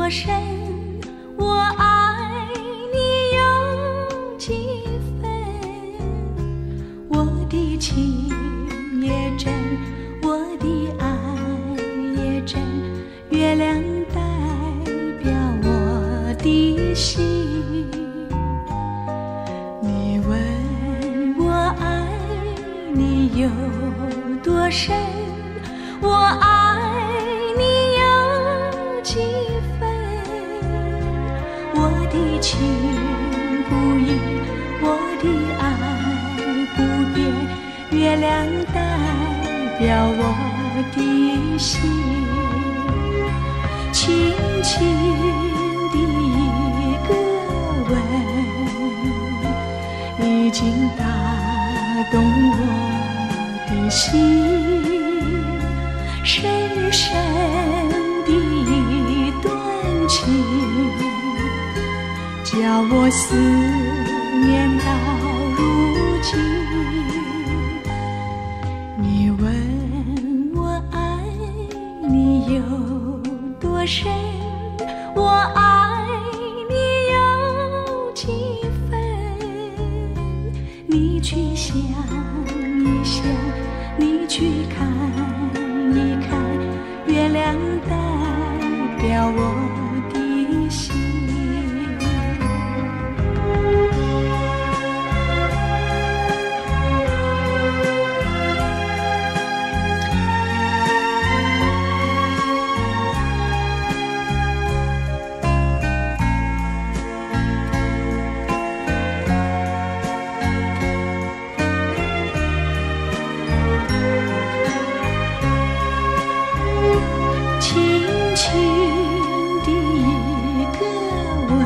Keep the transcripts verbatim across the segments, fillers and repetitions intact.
多深，我爱你有几分？我的情也真，我的爱也真，月亮代表我的心。你问我爱你有多深，我爱你有几分？我的情不移，我的爱不变，月亮代表我的心。轻轻的一个吻，已经打动我的心。深深的一段情，叫我思念到如今。你问我爱你有多深，我爱你有几分？你去想一想，你去看一看，月亮代表我的心。轻的一个吻，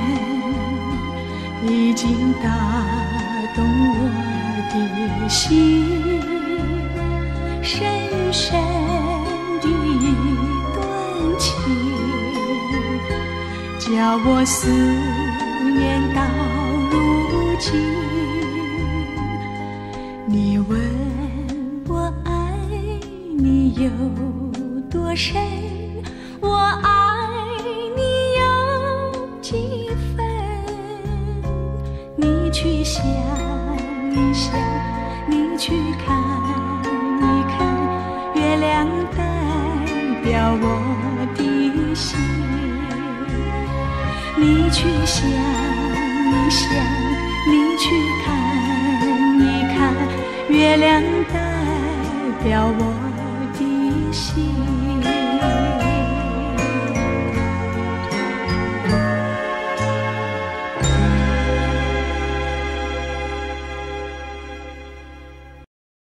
已经打动我的心。深深的一段情，叫我思念到如今。你问我爱你有多深，我爱你有几分？你去想一想，你去看一看，月亮代表我的心。你去想一想，你去看一看，月亮代表我的心。